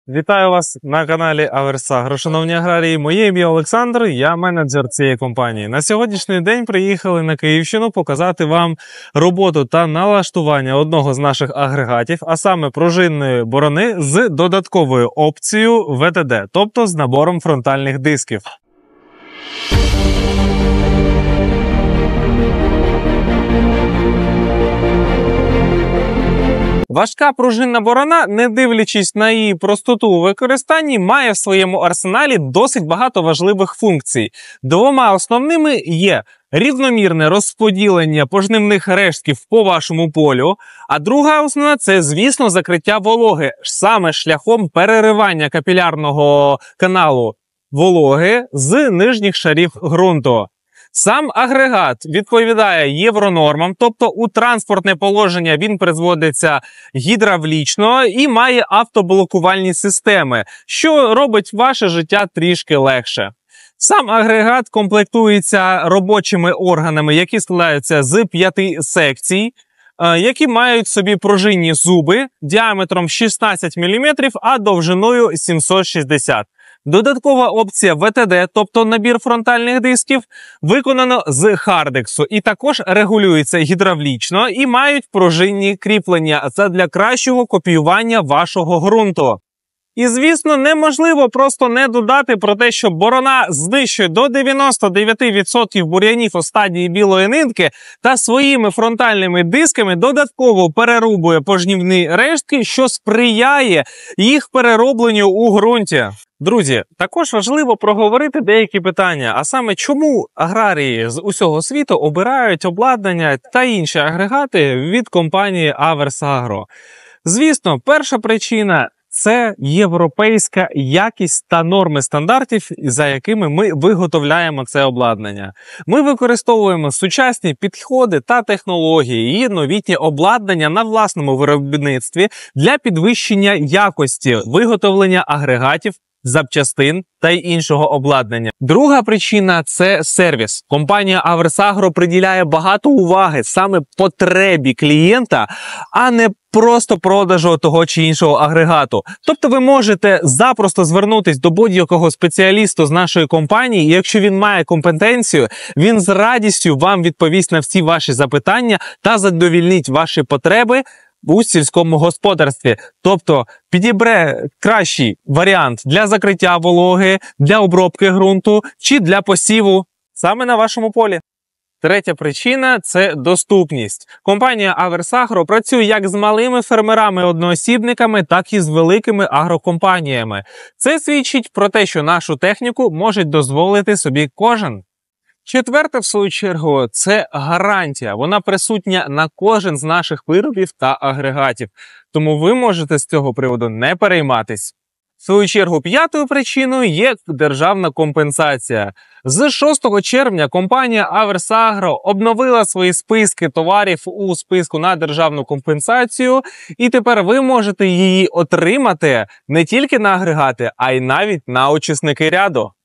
Вітаю вас на каналі Аверсагро. Шановні аграрії, моє ім'я Олександр, я менеджер цієї компанії. На сьогоднішній день приїхали на Київщину показати вам роботу та налаштування одного з наших агрегатів, а саме пружинної борони з додатковою опцією ВТД, тобто з набором фронтальних дисків. Важка пружинна борона, не дивлячись на її простоту у використанні, має в своєму арсеналі досить багато важливих функцій. Двома основними є рівномірне розподілення пожнивних рештків по вашому полю, а друга основна – це, звісно, закриття вологи, саме шляхом переривання капілярного каналу вологи з нижніх шарів ґрунту. Сам агрегат відповідає євронормам, тобто у транспортне положення він призводиться гідравлічно і має автоблокувальні системи, що робить ваше життя трішки легше. Сам агрегат комплектується робочими органами, які складаються з 5 секцій, які мають собі пружинні зуби діаметром 16 мм, а довжиною 760 мм. Додаткова опція ВТД, тобто набір фронтальних дисків, виконано з хардексу і також регулюється гідравлічно і мають пружинні кріплення задля кращого копіювання вашого ґрунту. І, звісно, неможливо просто не додати про те, що борона знищує до 99% бур'янів у стадії білої нитки та своїми фронтальними дисками додатково перерубує пожнівні рештки, що сприяє їх переробленню у ґрунті. Друзі, також важливо проговорити деякі питання, а саме чому аграрії з усього світу обирають обладнання та інші агрегати від компанії Аверсагро. Звісно, перша причина – це європейська якість та норми стандартів, за якими ми виготовляємо це обладнання. Ми використовуємо сучасні підходи та технології і новітнє обладнання на власному виробництві для підвищення якості виготовлення агрегатів, запчастин та й іншого обладнання. Друга причина – це сервіс. Компанія Аверсагро приділяє багато уваги саме потребі клієнта, а не просто продажу того чи іншого агрегату. Тобто ви можете запросто звернутися до будь-якого спеціаліста з нашої компанії, і якщо він має компетенцію, він з радістю вам відповість на всі ваші запитання та задовільнить ваші потреби у сільському господарстві. Тобто підібре кращий варіант для закриття вологи, для обробки ґрунту чи для посіву саме на вашому полі. Третя причина – це доступність. Компанія Аверсагро працює як з малими фермерами-одноосібниками, так і з великими агрокомпаніями. Це свідчить про те, що нашу техніку може дозволити собі кожен. Четверте, в свою чергу, це гарантія. Вона присутня на кожен з наших виробів та агрегатів. Тому ви можете з цього приводу не перейматись. В свою чергу, п'ятою причиною є державна компенсація. З 6 червня компанія Аверсагро обновила свої списки товарів у списку на державну компенсацію, і тепер ви можете її отримати не тільки на агрегати, а й навіть на очисники ряду.